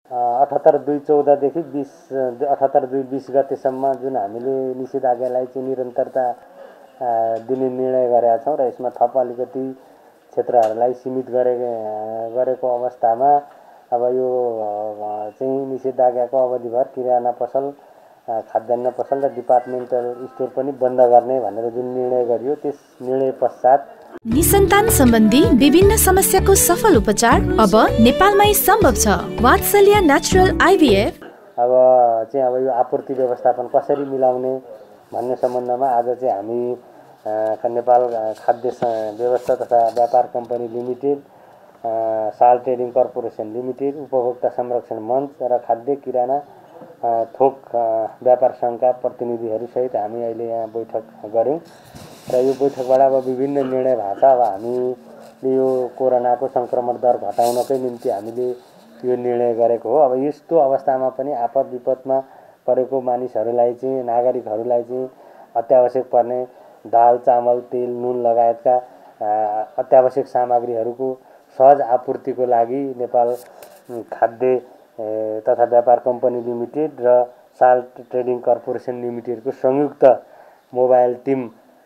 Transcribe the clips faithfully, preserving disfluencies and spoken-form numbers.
अठहत्तर दुई चौधदेखि बिस अठहत्तर दुई बिस गतेसम्म जुन हामीले निषेधाज्ञालाई चाहिँ निरन्तरता दिने निर्णय गरेका छौँ र यसमा थप अलिकति क्षेत्रहरूलाई सीमित गरे गरेको अवस्थामा अब यो चाहिँ निषेधाज्ञाको अवधिभर किराना पसल, खाद्यान्न पसल र डिपार्टमेन्टल स्टोर पनि बन्द गर्ने भनेर जुन निर्णय गरियो त्यस निर्णय पश्चात निसन्तान सम्बन्धी विभिन्न समस्याको सफल उपचार अब नेपालमै सम्भव छ। वात्सल्य नेचुरल आइभीएफ अब चाहिँ अब यो आपूर्ति व्यवस्थापन कसरी मिलाउने भन्ने सम्बन्धमा आज चाहिँ हामी नेपाल खाद्य व्यवस्था तथा व्यापार company limited, salt trading corporation limited, उपभोक्ता संरक्षण मञ्च र खाद्य किराना थोक व्यापार सङ्घका प्रतिनिधिहरूसहित हामी अहिले यहाँ बैठक गऱ्यौँ र यो बैठकबाट अब विभिन्न निर्णय भएको छ। अब हामीले यो कोरोनाको सङ्क्रमण दर घटाउनकै निम्ति हामीले यो निर्णय गरेको हो। अब यस्तो अवस्थामा पनि आपद विपदमा परेको मानिसहरूलाई चाहिँ, नागरिकहरूलाई चाहिँ अत्यावश्यक पर्ने दाल, चामल, तेल, नुन लगायतका अत्यावश्यक सामग्रीहरूको सहज आपूर्तिको लागि नेपाल खाद्य तथा व्यापार कम्पनी लिमिटेड र साल ट्रेडिङ कर्पोरेसन लिमिटेडको संयुक्त मोबाइल टिम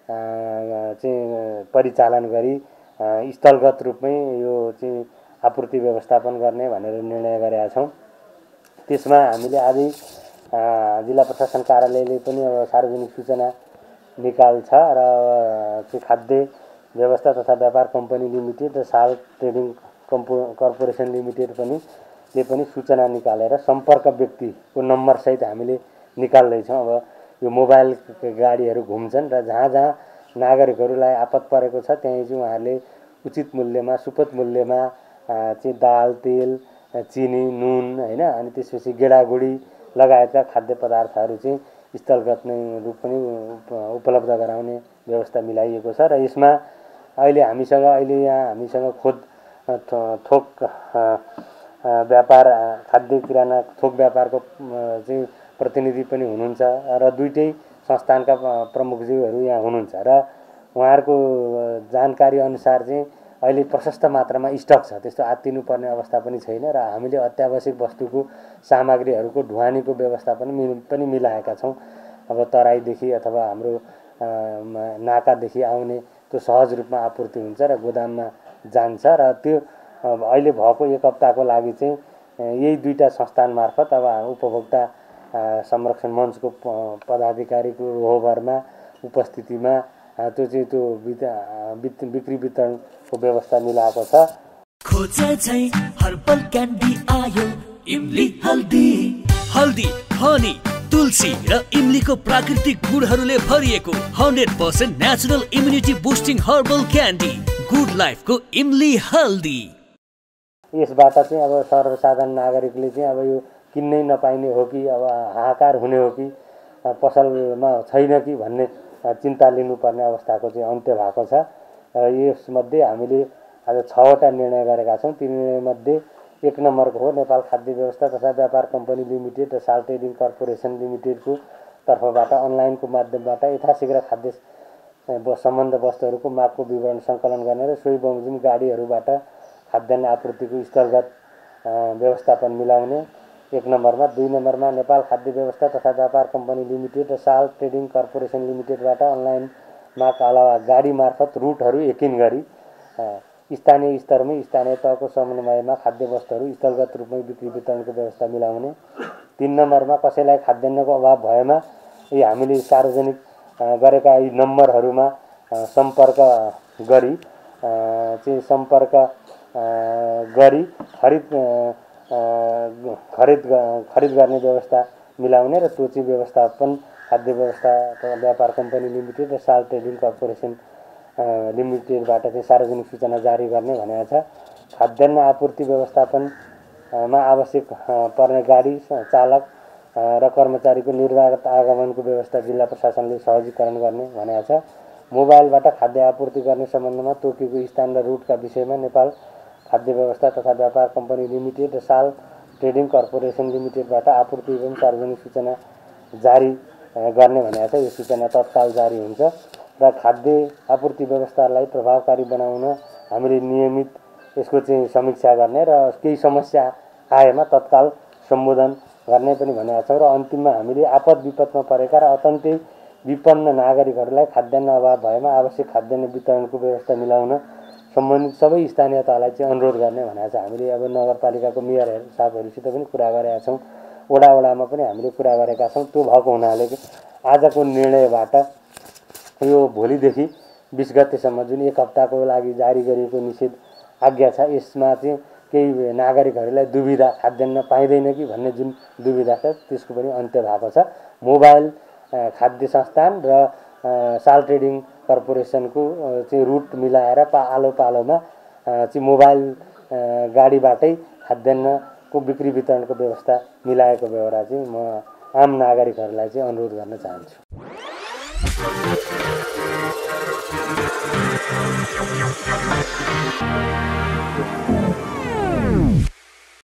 चाहिँ परिचालन गरी स्थलगत रूपमै यो चाहिँ आपूर्ति व्यवस्थापन गर्ने भनेर निर्णय गरेका छौँ। त्यसमा हामीले आजै जिल्ला प्रशासन कार्यालयले पनि अब सार्वजनिक सूचना निकाल्छ र चाहिँ खाद्य व्यवस्था तथा व्यापार कम्पनी लिमिटेड र साल ट्रेडिङ कम्पो कर्पोरेसन लिमिटेड पनि ले पनि सूचना निकालेर सम्पर्क व्यक्तिको नम्बरसहित हामीले निकाल्दैछौँ। अब यो मोबाइल गाडीहरू घुम्छन् र जहाँ जहाँ नागरिकहरूलाई आपत परेको छ त्यहीँ चाहिँ उहाँहरूले उचित मूल्यमा, सुपथ मूल्यमा चाहिँ दाल, तेल, चिनी, नुन हैन अनि त्यसपछि गेडागुडी लगायतका खाद्य पदार्थहरू चाहिँ स्थलगत नै रूप पनि उपलब्ध गराउने व्यवस्था मिलाइएको छ र यसमा अहिले हामीसँग अहिले यहाँ हामीसँग खोद थोक व्यापार खाद्य किराना थोक व्यापारको चाहिँ प्रतिनिधि पनि हुनुहुन्छ र दुईटै संस्थानका प्रमुखज्यूहरू यहाँ हुनुहुन्छ र उहाँहरूको जानकारी अनुसार चाहिँ अहिले प्रशस्त मात्रामा स्टक छ। त्यस्तो आत्तिनुपर्ने अवस्था पनि छैन र हामीले अत्यावश्यक वस्तुको सामग्रीहरूको ढुवानीको व्यवस्था पनि पनि मिलाएका छौँ। अब तराईदेखि अथवा हाम्रो नाकादेखि आउने त्यो सहज रूपमा आपूर्ति हुन्छ र गोदाममा जान्छ र त्यो अहिले भएको एक हप्ताको लागि चाहिँ यही दुईटा संस्थान मार्फत अब उपभोक्ता संरक्षण मञ्चको पदाधिकारीको रोहबरमा उपस्थितिमा त्यो चाहिँ त्यो बिक्री वितरणको व्यवस्था मिलाएको छ। खोजे चाहिँ हर्बल क्यान्डी आयो इमली हल्दी हल्दी हनी तुलसी र इमलीको प्राकृतिक गुणहरूले भरिएको hundred percent natural immunity boosting herbal candy good लाइफको इमली हल्दी। यसबाट चाहिँ अब सर्वसाधारण नागरिकले चाहिँ अब यो किन्नै नपाइने हो कि अब हाहाकार हुने हो कि पसलमा छैन कि भन्ने चिन्ता लिनुपर्ने अवस्थाको चाहिँ अन्त्य भएको छ। यसमध्ये हामीले आज छवटा निर्णय गरेका छौँ। ती निर्णयमध्ये एक नम्बरको हो नेपाल खाद्य व्यवस्था तथा व्यापार कम्पनी लिमिटेड र साल ट्रेडिङ कर्पोरेसन लिमिटेडको तर्फबाट अनलाइनको माध्यमबाट यथाशीघ्र खाद्य सम्बन्ध वस्तुहरूको मागको विवरण सङ्कलन गर्ने र सोही बमोजिम गाडीहरूबाट खाद्यान्न आपूर्तिको स्थलगत व्यवस्थापन मिलाउने एक नम्बरमा। दुई नम्बरमा नेपाल खाद्य व्यवस्था तथा व्यापार कम्पनी लिमिटेड र साल ट्रेडिङ कर्पोरेसन लिमिटेडबाट अनलाइन माग अलावा गाडी मार्फत रुटहरू यकिन गरी स्थानीय स्तरमै स्थानीय तहको समन्वयमा खाद्य वस्तुहरू स्थलगत रूपमै बिक्री वितरणको व्यवस्था मिलाउने। तीन नम्बरमा कसैलाई खाद्यान्नको अभाव भएमा यी हामीले सार्वजनिक गरेका यी नम्बरहरूमा सम्पर्क गरी चाहिँ सम्पर्क गरी खरिद खरिद खरिद गर्ने व्यवस्था मिलाउने र त्यो चाहिँ व्यवस्थापन खाद्य व्यवस्था व्यापार कम्पनी लिमिटेड र साल ट्रेडिङ कर्पोरेसन लिमिटेडबाट चाहिँ सार्वजनिक सूचना जारी गर्ने भनेको छ। खाद्यान्न आपूर्ति व्यवस्थापनमा आवश्यक पर्ने गाडी चालक र कर्मचारीको निर्वाध आगमनको व्यवस्था जिल्ला प्रशासनले सहजीकरण गर्ने भनेको छ। मोबाइलबाट खाद्य आपूर्ति गर्ने सम्बन्धमा तोकेको स्थान र रुटका विषयमा नेपाल खाद्य व्यवस्था तथा व्यापार कम्पनी लिमिटेड र साल ट्रेडिङ कर्पोरेसन लिमिटेडबाट आपूर्ति एवं सार्वजनिक सूचना जारी गर्ने भनेको छ। यो सूचना तत्काल जारी हुन्छ र खाद्य आपूर्ति व्यवस्थालाई प्रभावकारी बनाउन हामीले नियमित यसको चाहिँ समीक्षा गर्ने र केही समस्या आएमा तत्काल सम्बोधन गर्ने पनि भनेका छौँ र अन्तिममा हामीले आपद विपदमा परेका र अत्यन्तै विपन्न नागरिकहरूलाई खाद्यान्न अभाव भएमा आवश्यक खाद्यान्न वितरणको व्यवस्था मिलाउन सम्बन्धित सबै स्थानीय तहलाई चाहिँ अनुरोध गर्ने भनेको छ। हामीले अब नगरपालिकाको मेयर साहबहरूसित पनि कुरा गरेका छौँ, वडा वडामा पनि हामीले कुरा गरेका छौँ। त्यो भएको हुनाले आजको निर्णयबाट यो भोलिदेखि बिस गतेसम्म जुन एक हप्ताको लागि जारी गरिएको निषेध आज्ञा छ, यसमा चाहिँ केही नागरिकहरूलाई दुविधा खाद्यान्न पाइँदैन कि भन्ने जुन दुविधा छ त्यसको पनि अन्त्य भएको छ। मोबाइल खाद्य संस्थान र साल ट्रेडिङ कर्पोरेसनको चाहिँ रुट मिलाएर पालो पालोमा चाहिँ मोबाइल गाडीबाटै खाद्यान्नको बिक्री वितरणको व्यवस्था मिलाएको बेहोरा चाहिँ म आम नागरिकहरूलाई चाहिँ अनुरोध गर्न चाहन्छु। Thank you.